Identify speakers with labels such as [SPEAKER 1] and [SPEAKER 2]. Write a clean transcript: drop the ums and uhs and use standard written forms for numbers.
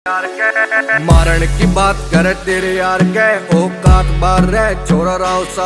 [SPEAKER 1] मारण की बात करे तेरे यार के औकात बार रहे छोरा राव सा